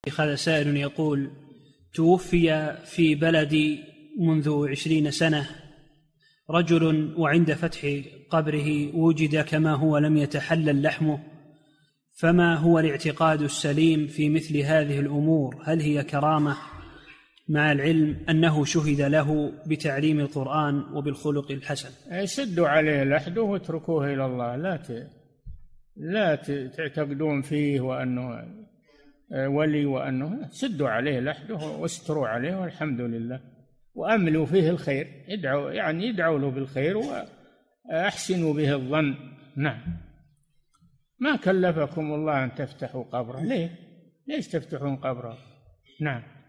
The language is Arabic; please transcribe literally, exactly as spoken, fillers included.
هذا سائل يقول: توفي في بلدي منذ عشرين سنة رجل، وعند فتح قبره وجد كما هو لم يتحلل لحمه، فما هو الاعتقاد السليم في مثل هذه الأمور؟ هل هي كرامة مع العلم أنه شهد له بتعليم القرآن وبالخلق الحسن؟ سدوا عليه لحده واتركوه إلى الله، لا ت... لا تعتقدون فيه وأنه ولي وأنه، سدوا عليه لحده واستروا عليه والحمد لله، وأملوا فيه الخير، ادعوا يعني يدعوا له بالخير وأحسنوا به الظن. نعم. ما كلفكم الله أن تفتحوا قبره، ليه؟ ليش تفتحون قبره؟ نعم.